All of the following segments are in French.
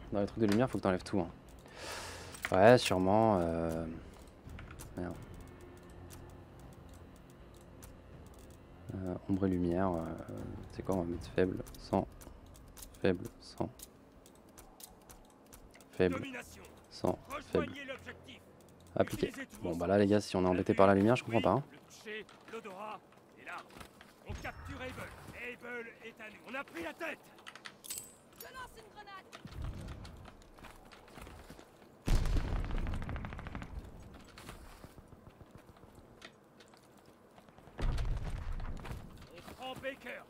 Dans les trucs de lumière, faut que t'enlèves tout. Hein. Ouais, sûrement. Merde. Ombre et lumière. C'est quoi, on va mettre faible, 100. Faible, 100. Faible, 100. Faible. Appliqué. Bon, bah là, les gars, si on est embêté par la lumière, je comprends pas. Hein. On capture Able. Able est à nous. On a pris la tête. Je lance une grenade. On prend Baker.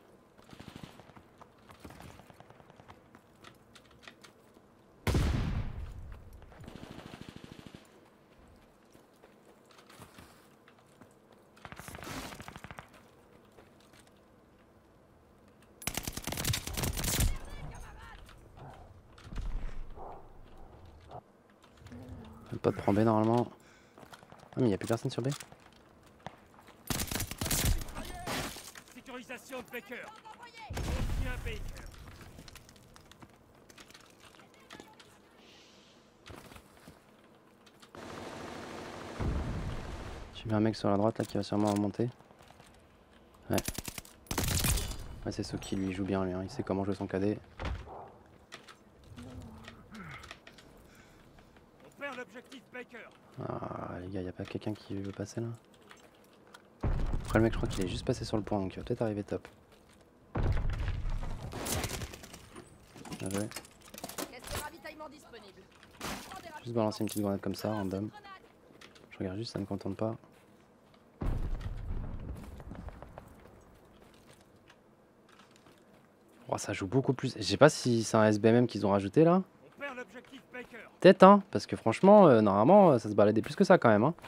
Pas de prend B normalement. Ah, mais il n'y a plus personne sur B. Sécurisation de Baker. On tient Baker. J'ai vu un mec sur la droite là qui va sûrement remonter. Ouais. Ouais, c'est Soki, lui il joue bien lui, hein. Il sait comment jouer son KD. On perd l'objectif Baker. Ah les gars, y'a pas quelqu'un qui veut passer là? Après le mec je crois qu'il est juste passé sur le point donc il va peut-être arriver top. Bien joué. Juste balancer une petite grenade comme ça, random. Je regarde juste, ça me contente pas. Oh, ça joue beaucoup plus. Je sais pas si c'est un SBMM qu'ils ont rajouté là. On perd l'objectif Baker. Peut-être hein, parce que franchement, normalement ça se baladait plus que ça quand même hein.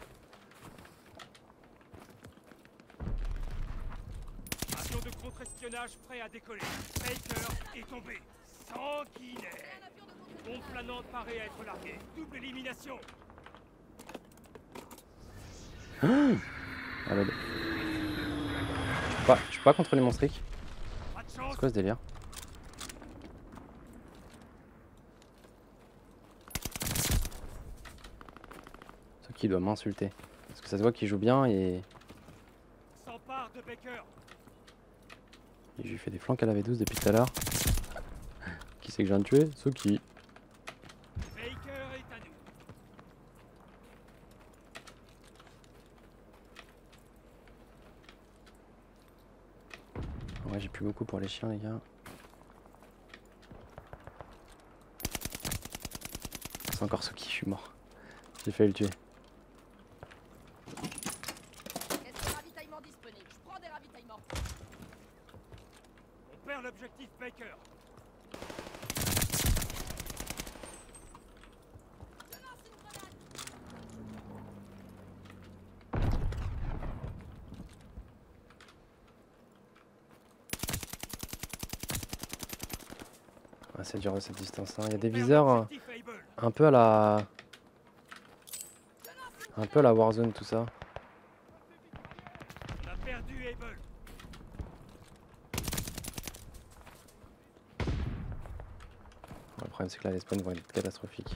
Avion de contre-espionnage prêt à décoller. Baker est tombé. Sanguinaire. Bombe planante paraît à être larguée. Double élimination. Ah, bah, je peux pas contrôler mon streak. Pas de chance. C'est quoi ce délire? Ce qui doit m'insulter. Parce que ça se voit qu'il joue bien et S'empare de Baker. je lui fais des flancs à la V12 depuis tout à l'heure. Qui c'est que je viens de tuer? Soki. Baker est à nous. Ouais, j'ai plus beaucoup pour les chiens les gars. C'est encore Soki, je suis mort. J'ai failli le tuer. Est-ce que ravitaillement disponible? Je prends des ravitaillements. On perd l'objectif Baker. Je lance une grenade. Ouais, c'est dur de cette distance là. Il y a des On perd viseurs l'objectif Able. un peu à la. Un peu à la Warzone tout ça. On a perdu Able. Le problème c'est que là les spawns vont être catastrophiques.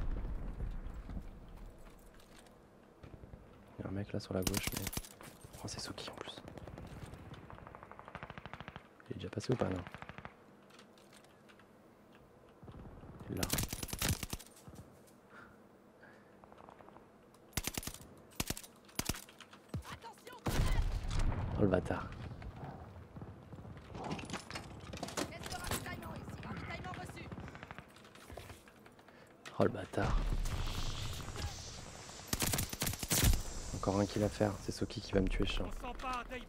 Il y a un mec là sur la gauche mais. Oh c'est Soki en plus. Il est déjà passé ou pas non? Il est là. Attention, grenade. Oh le bâtard. Est-ce que ravitaillement ici? Ravitaillement reçu. Oh le bâtard. Encore un kill à faire, c'est Soki qui va me tuer chiant. On s'empare d'Able.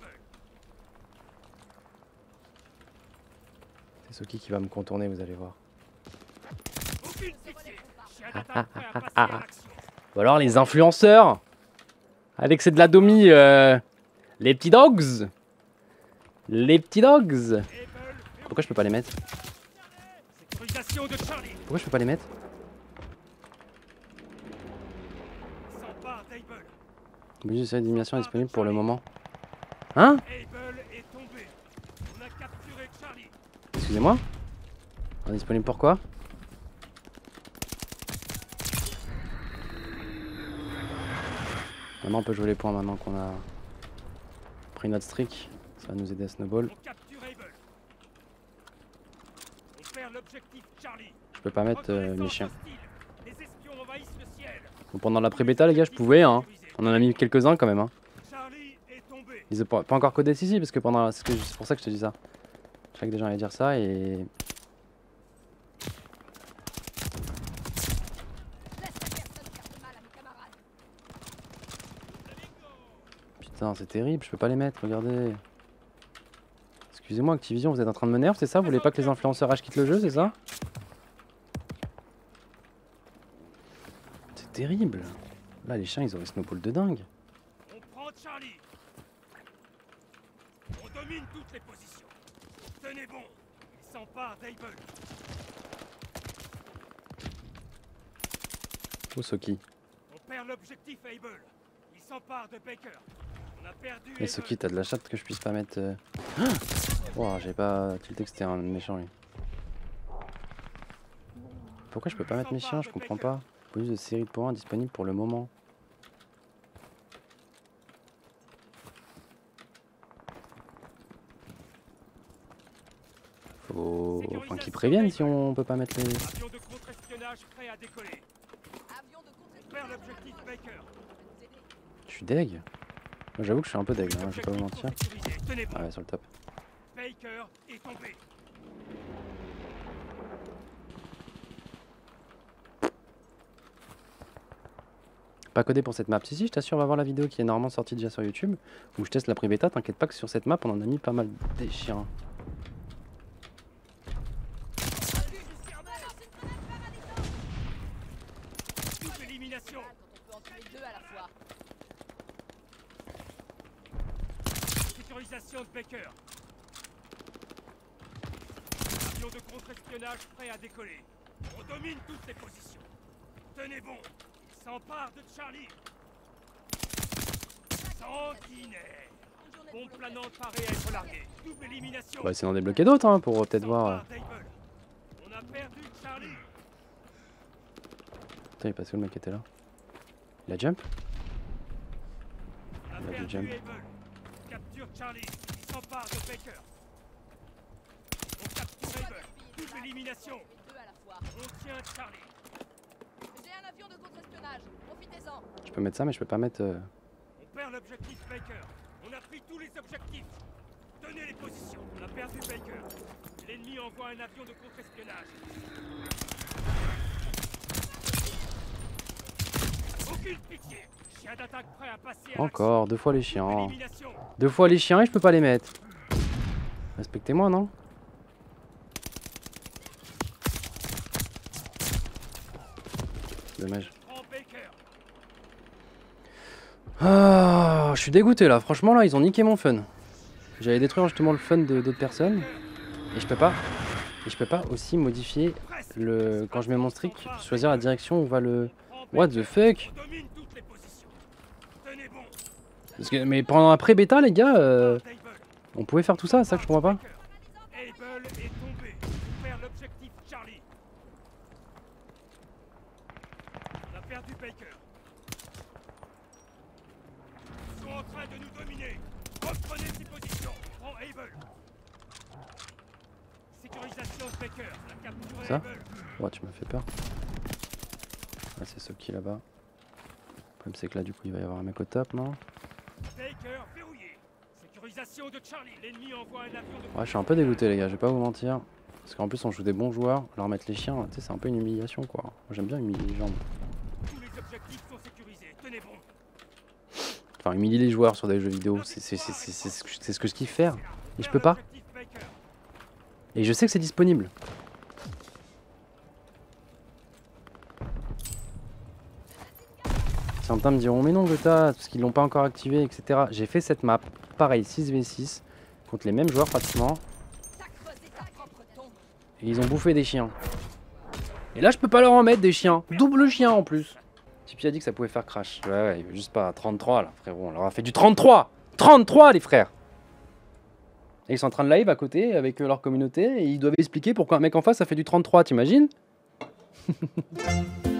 C'est Soki qui va me contourner vous allez voir. Aucune pitié. Chien d'attaque prêt à passer à l'action. Ou alors les influenceurs avec c'est de la domi les petits dogs. Les petits dogs. Able. Pourquoi je peux pas les mettre? Sécurisation de Charlie. Pourquoi je peux pas les mettre? S'empare d'Able. Obligé de d'élimination disponible pour le moment. Hein? Able est tombé. On a capturé Charlie. Excusez-moi? Indisponible pourquoi? Maintenant on peut jouer les points maintenant qu'on a pris notre streak. Ça va nous aider à snowball. On capture Able. On perd l'objectif Charlie. Je peux pas mettre mes Reconnaissance chiens. hostile. Les espions envahissent le ciel. Bon, pendant la pré-bêta les gars je pouvais hein. On en a mis quelques-uns quand même hein. Charlie est tombé. Ils ont pas encore codé ici parce que pendant c'est pour ça que je te dis ça. Je savais que des gens allaient dire ça et... Laisse la personne faire de mal à mes camarades. Putain c'est terrible, je peux pas les mettre, regardez. Excusez-moi Activision, vous êtes en train de me nerf, c'est ça? Vous voulez pas que les influenceurs H quittent le jeu, c'est ça? C'est terrible. Là les chiens ils auraient snowball de dingue. On prend Charlie. On domine toutes les positions. Tenez bon. Ils s'emparent d'Able. Oh Soki. On perd l'objectif Able. Ils s'emparent de Baker. On a perdu Et Able. Soki t'as de la chatte que je puisse pas mettre... Oh j'ai pas tilté que c'était un méchant lui. Pourquoi je peux pas mettre mes chiens? Je comprends pas. Bonus de série de points disponible pour le moment. Faut enfin, qu'ils préviennent si on peut pas mettre les... Avion de contre-espionnage prêt à décoller. Avion de On perd l'objectif Baker. Je suis deg. Moi j'avoue que je suis un peu deg, hein, je vais pas vous Objectifs mentir. sont sécurisés. Tenez bon. Ah ouais sur le top. Baker est tombé. Pas codé pour cette map. Si si je t'assure on va voir la vidéo qui est normalement sortie déjà sur YouTube. Où je teste la pré-bêta, t'inquiète pas que sur cette map on en a mis pas mal des chiens. Double élimination. quand on peut en tuer deux à la fois. Sécurisation de Baker. Avion de contre-espionnage prêt à décoller. On domine toutes les positions. Tenez bon. Ils s'emparent de Charlie. Sanguinaire. Bombe planante parée à être larguée. Double élimination. On va essayer d'en débloquer d'autres hein, pour peut-être voir. S'empare d'Able. On a perdu Charlie. Putain il est passé où le mec qui était là? Il a jump? On a Il a du perdu jump. Able. Capture Charlie. Il s'empare de Baker. On capture Able. Double élimination. Deux à la fois. On tient Charlie. J'ai un avion de contre-espionnage. Profitez-en. Je peux mettre ça mais je peux pas mettre... On perd l'objectif Baker. On a pris tous les objectifs. Tenez les positions. On a perdu Baker. L'ennemi envoie un avion de contre-espionnage. Aucune pitié. Chien d'attaque prêt à passer à Encore, deux fois les l'action. chiens. Élimination. Deux fois les chiens et je peux pas les mettre. Respectez-moi non? Dommage. Prends Baker. Ah, je suis dégoûté là, franchement là ils ont niqué mon fun. J'allais détruire justement le fun de d'autres personnes. Et je peux pas. Et je peux pas aussi modifier le. Quand je mets mon streak, choisir la direction où va le. What the fuck? On domine toutes les positions. Tenez bon. Parce que, mais pendant la pré-bêta les gars, D'Able. on pouvait faire tout ça, c'est ça que je comprends pas. Able est tombé. On perd l'objectif Charlie. On a perdu Baker. Ils sont en train de nous dominer. Reprenez ces positions. Prends Able. Sécurisation de Baker. On a capturé Ça Able. Ouais, tu m'as fait peur. Ah, c'est Soki là-bas. Le problème c'est que là du coup il va y avoir un mec au top, non? Baker verrouillé. Sécurisation de Charlie. L'ennemi envoie un avion de... Ouais, je suis un peu dégoûté les gars, je vais pas vous mentir. Parce qu'en plus on joue des bons joueurs, leur mettre les chiens, tu sais, c'est un peu une humiliation quoi. Moi j'aime bien humilier les gens. Tous les objectifs sont sécurisés. Tenez bon. Enfin, humilier les joueurs sur des jeux vidéo, c'est ce que je kiffe faire. Et je peux pas. L'objectif Baker. Et je sais que c'est disponible. Certains me diront mais non Gotha, parce qu'ils l'ont pas encore activé, etc. J'ai fait cette map, pareil, 6v6, contre les mêmes joueurs pratiquement. T'as creusé ta propre tombe. Et ils ont bouffé des chiens. Et là je peux pas leur en mettre des chiens. Double chien en plus. Tipeee a dit que ça pouvait faire crash. Ouais ouais, il veut juste pas 33 là frérot, on leur a fait du 33. 33 les frères. Et ils sont en train de live à côté avec leur communauté et ils doivent expliquer pourquoi un mec en face a fait du 33, t'imagines?